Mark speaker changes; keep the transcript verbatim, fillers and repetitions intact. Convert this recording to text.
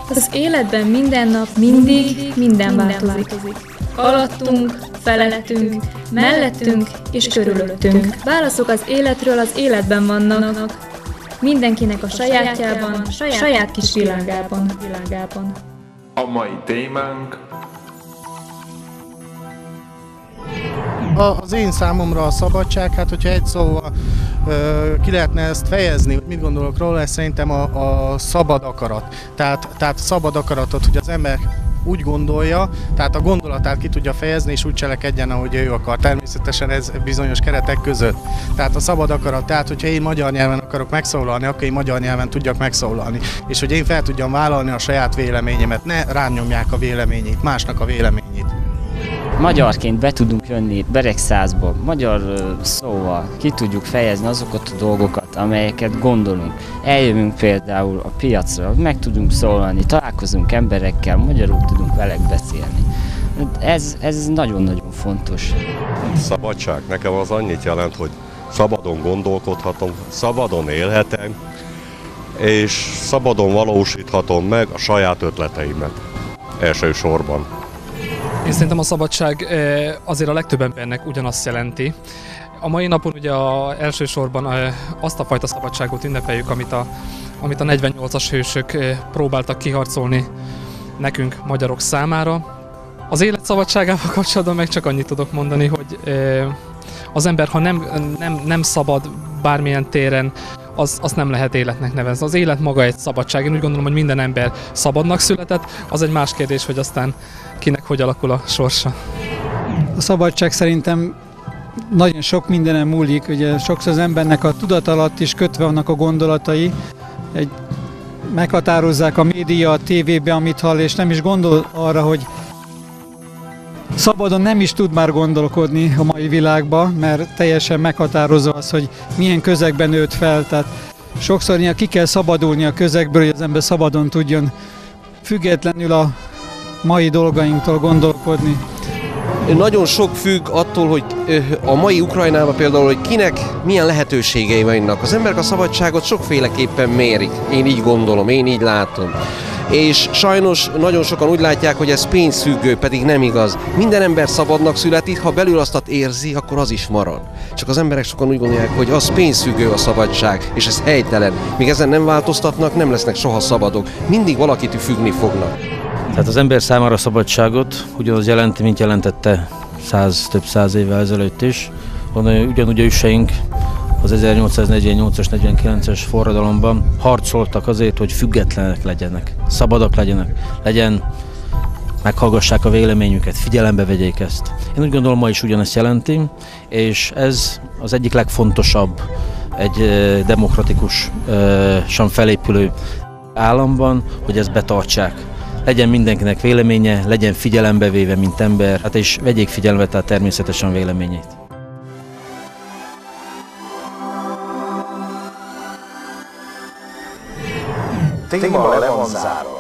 Speaker 1: Az életben minden nap, mindig, minden változik. Alattunk, felettünk, mellettünk és körülöttünk. Válaszok az életről az életben vannak. Mindenkinek a sajátjában, saját, saját kis világában. világában.
Speaker 2: A mai témánk
Speaker 3: Az én számomra a szabadság, hát hogyha egy szóval ö, ki lehetne ezt fejezni, hogy mit gondolok róla, ez szerintem a, a szabad akarat. Tehát, tehát szabad akaratot, hogy az ember úgy gondolja, tehát a gondolatát ki tudja fejezni, és úgy cselekedjen, ahogy ő akar. Természetesen ez bizonyos keretek között. Tehát a szabad akarat, tehát hogyha én magyar nyelven akarok megszólalni, akkor én magyar nyelven tudjak megszólalni. És hogy én fel tudjam vállalni a saját véleményemet, ne rám nyomják a véleményét, másnak a véleményét.
Speaker 4: Magyarként be tudunk jönni Beregszázba, magyar szóval ki tudjuk fejezni azokat a dolgokat, amelyeket gondolunk. Eljövünk például a piacra, meg tudunk szólalni, találkozunk emberekkel, magyarul tudunk velük beszélni. Ez, ez nagyon-nagyon fontos.
Speaker 5: Szabadság nekem az annyit jelent, hogy szabadon gondolkodhatom, szabadon élhetem, és szabadon valósíthatom meg a saját ötleteimet elsősorban.
Speaker 6: Én szerintem a szabadság azért a legtöbb embernek ugyanazt jelenti. A mai napon ugye a, elsősorban azt a fajta szabadságot ünnepeljük, amit a, amit a negyvennyolcas hősök próbáltak kiharcolni nekünk, magyarok számára. Az élet szabadságával kapcsolatban meg csak annyit tudok mondani, hogy az ember, ha nem, nem, nem szabad bármilyen téren, az, azt nem lehet életnek nevezni. Az élet maga egy szabadság. Én úgy gondolom, hogy minden ember szabadnak született. Az egy más kérdés, hogy aztán kinek hogy alakul a sorsa.
Speaker 7: A szabadság szerintem nagyon sok mindenen múlik. Ugye sokszor az embernek a tudat alatt is kötve vannak a gondolatai. Egy, meghatározzák a média, a tévébe, amit hall, és nem is gondol arra, hogy szabadon nem is tud már gondolkodni a mai világban, mert teljesen meghatározó az, hogy milyen közegben nőtt fel. Tehát sokszor ki kell szabadulni a közegből, hogy az ember szabadon tudjon függetlenül a mai dolgainktól gondolkodni.
Speaker 8: Nagyon sok függ attól, hogy a mai Ukrajnában például, hogy kinek milyen lehetőségei vannak. Az emberek a szabadságot sokféleképpen mérik. Én így gondolom, én így látom. És sajnos nagyon sokan úgy látják, hogy ez pénzfüggő, pedig nem igaz. Minden ember szabadnak születik, ha belül azt érzi, akkor az is marad. Csak az emberek sokan úgy gondolják, hogy az pénzfüggő a szabadság, és ez helytelen. Míg ezen nem változtatnak, nem lesznek soha szabadok. Mindig valakit függni fognak.
Speaker 9: Tehát az ember számára a szabadságot ugyanaz jelenti, mint jelentette száz, több száz évvel ezelőtt is. Ugyanúgy a őseink az ezernyolcszáznegyvennyolcas negyvenkilences forradalomban harcoltak azért, hogy függetlenek legyenek, szabadak legyenek, legyen, meghallgassák a véleményüket, figyelembe vegyék ezt. Én úgy gondolom, ma is ugyanezt jelenti, és ez az egyik legfontosabb egy demokratikusan felépülő államban, hogy ezt betartsák. Legyen mindenkinek véleménye, legyen figyelembe véve, mint ember, hát és vegyék figyelembe tehát természetesen véleményét.
Speaker 2: téma le van zárva.